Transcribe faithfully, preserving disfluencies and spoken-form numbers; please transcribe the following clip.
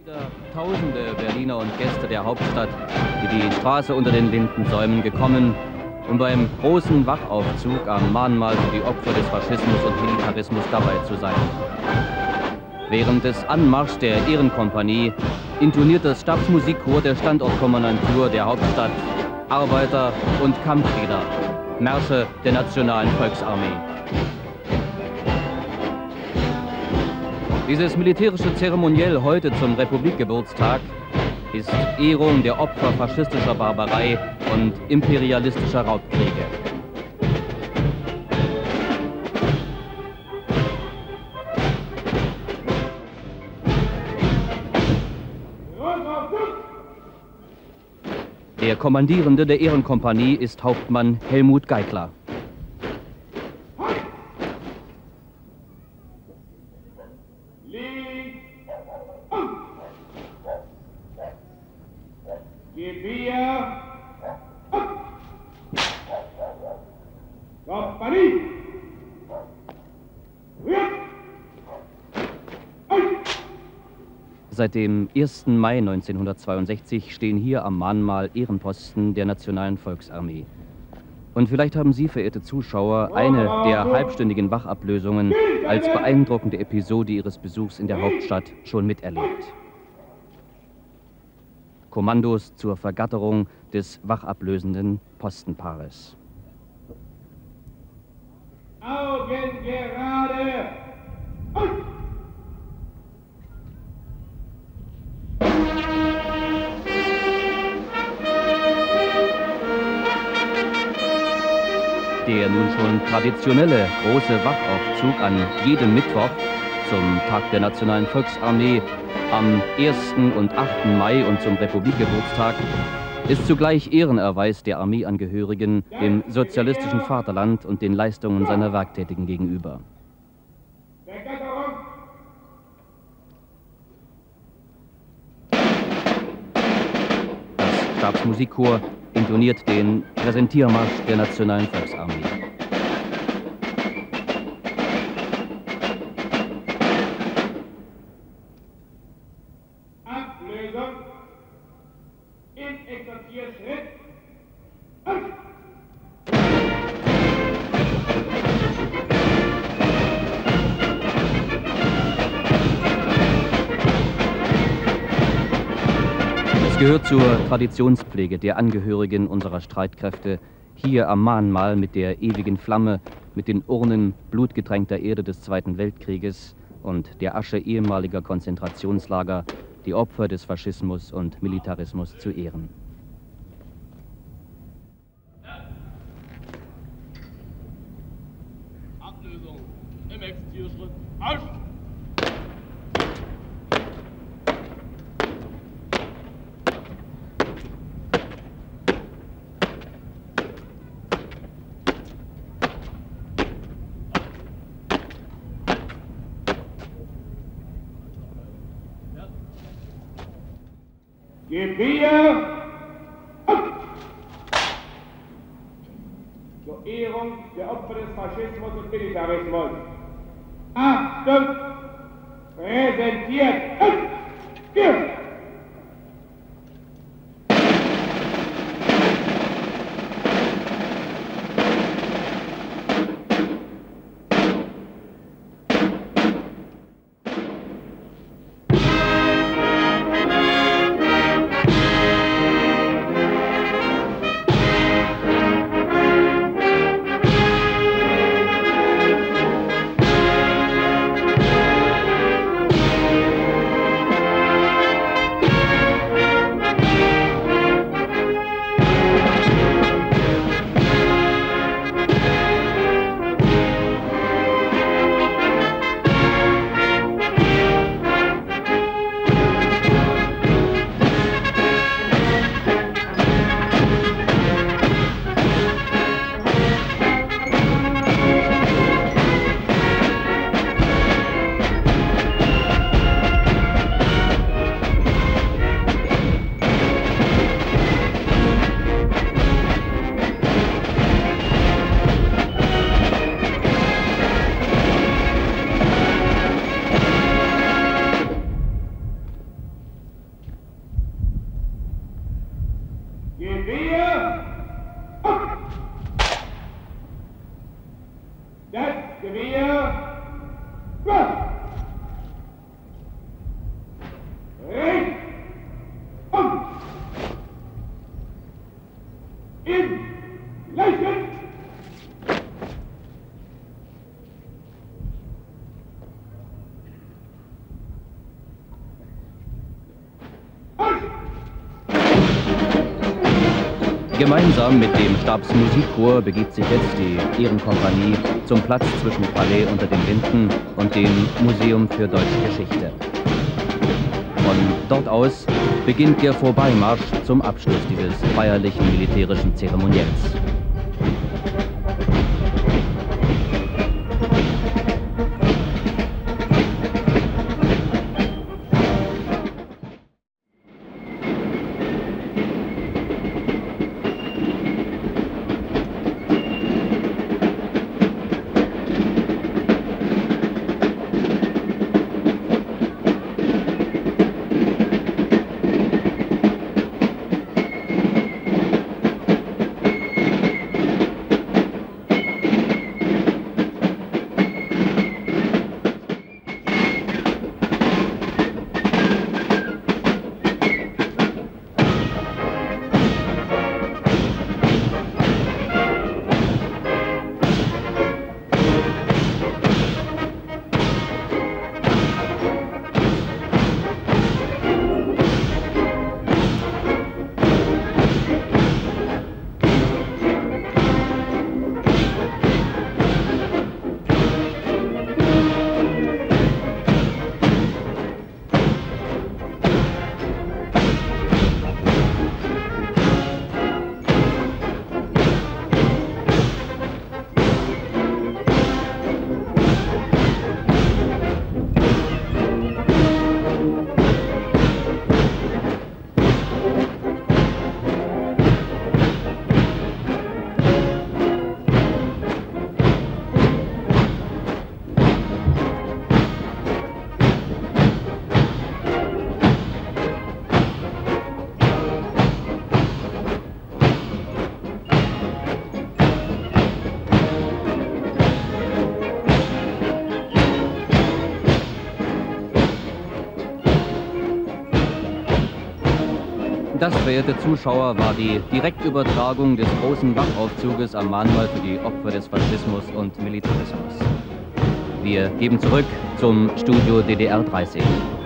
Wieder tausende Berliner und Gäste der Hauptstadt, die die Straße unter den Lindensäumen gekommen, um beim großen Wachaufzug am Mahnmal für die Opfer des Faschismus und Militarismus dabei zu sein. Während des Anmarschs der Ehrenkompanie intoniert das Stabsmusikchor der Standortkommandantur der Hauptstadt Arbeiter- und Kampflieder, Märsche der Nationalen Volksarmee. Dieses militärische Zeremoniell heute zum Republikgeburtstag ist Ehrung der Opfer faschistischer Barbarei und imperialistischer Raubkriege. Der Kommandierende der Ehrenkompanie ist Hauptmann Helmut Geitler. Gewehr ab! Kompanie! Seit dem ersten Mai neunzehnhundertzweiundsechzig stehen hier am Mahnmal Ehrenposten der Nationalen Volksarmee. Und vielleicht haben Sie, verehrte Zuschauer, eine der halbstündigen Wachablösungen als beeindruckende Episode Ihres Besuchs in der Hauptstadt schon miterlebt. Kommandos zur Vergatterung des wachablösenden Postenpaares. Augen gerade! Und! Der nun schon traditionelle große Wachaufzug an jedem Mittwoch zum Tag der Nationalen Volksarmee am ersten und achten Mai und zum Republikgeburtstag ist zugleich Ehrenerweis der Armeeangehörigen dem sozialistischen Vaterland und den Leistungen seiner Werktätigen gegenüber. Das Stabsmusikchor intoniert den Präsentiermarsch der Nationalen Volksarmee. Ablösung im Exerzierschritt und Es gehört zur Traditionspflege der Angehörigen unserer Streitkräfte, hier am Mahnmal mit der ewigen Flamme, mit den Urnen blutgetränkter Erde des Zweiten Weltkrieges und der Asche ehemaliger Konzentrationslager die Opfer des Faschismus und Militarismus zu ehren. Ablösung im Exerzierschritt. Marsch! Gewehr ab! Zur Ehrung der Opfer des Faschismus und Militarismus. Achtung! Präsentiert! Und wir! Gemeinsam mit dem Stabsmusikchor begibt sich jetzt die Ehrenkompanie zum Platz zwischen Palais unter den Linden und dem Museum für Deutsche Geschichte. Von dort aus beginnt der Vorbeimarsch zum Abschluss dieses feierlichen militärischen Zeremoniells. Das, verehrte Zuschauer, war die Direktübertragung des großen Wachaufzuges am Mahnmal für die Opfer des Faschismus und Militarismus. Wir geben zurück zum Studio D D R dreißig.